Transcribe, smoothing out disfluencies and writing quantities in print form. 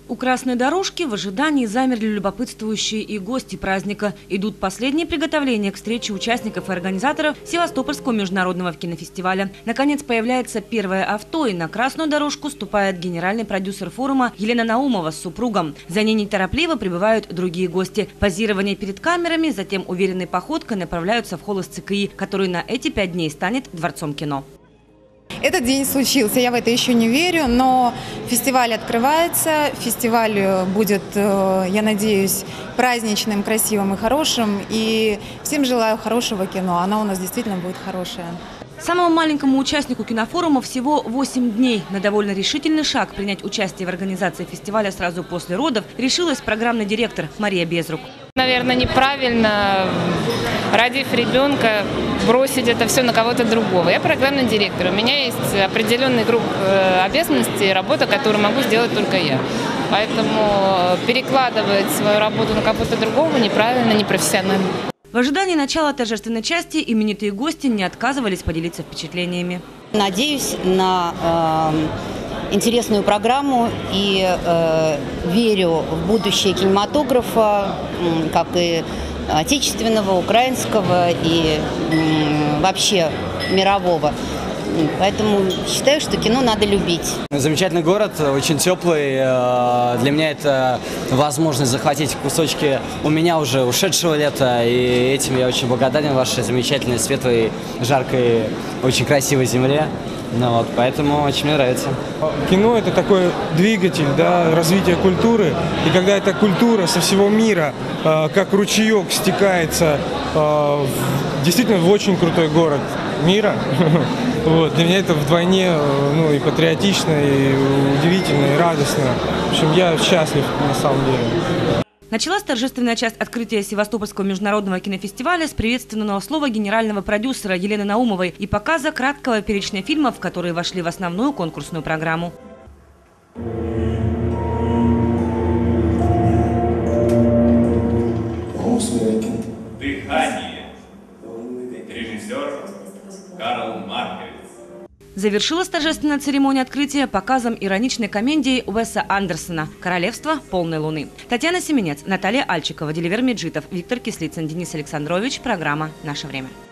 У красной дорожки в ожидании замерли любопытствующие и гости праздника. Идут последние приготовления к встрече участников и организаторов Севастопольского международного кинофестиваля. Наконец появляется первое авто, и на красную дорожку ступает генеральный продюсер форума Елена Наумова с супругом. За ней неторопливо прибывают другие гости. Позирование перед камерами, затем уверенной походкой направляются в холл СЦКИ, который на эти 5 дней станет дворцом кино. Этот день случился, я в это еще не верю, но фестиваль открывается, фестиваль будет, я надеюсь, праздничным, красивым и хорошим, и всем желаю хорошего кино, оно у нас действительно будет хорошее. Самому маленькому участнику кинофорума всего 8 дней. На довольно решительный шаг принять участие в организации фестиваля сразу после родов решилась программный директор Мария Безрук. Наверное, неправильно, родив ребенка, бросить это все на кого-то другого. Я программный директор, у меня есть определенный круг обязанностей и работа, которую могу сделать только я. Поэтому перекладывать свою работу на кого-то другого неправильно, непрофессионально. В ожидании начала торжественной части именитые гости не отказывались поделиться впечатлениями. Надеюсь на интересную программу и верю в будущее кинематографа, как и отечественного, украинского и вообще мирового. Поэтому считаю, что кино надо любить. Замечательный город, очень теплый. Для меня это возможность захватить кусочки у меня уже ушедшего лета. И этим я очень благодарен вашей замечательной, светлой, жаркой, очень красивой земле. Поэтому очень мне нравится. Кино – это такой двигатель, да, развития культуры. И когда эта культура со всего мира, как ручеек, стекается действительно в очень крутой город мира, для меня это вдвойне и патриотично, и удивительно, и радостно. В общем, я счастлив на самом деле. Началась торжественная часть открытия Севастопольского международного кинофестиваля с приветственного слова генерального продюсера Елены Наумовой и показа краткого перечня фильмов, которые вошли в основную конкурсную программу. «Дыхание». Режиссер Карл Марковец. Завершилась торжественная церемония открытия показом ироничной комедии Уэса Андерсона «Королевство полной луны». Татьяна Семенец, Наталья Альчикова, Деливер Меджитов, Виктор Кислицын, Денис Александрович. Программа «Наше время».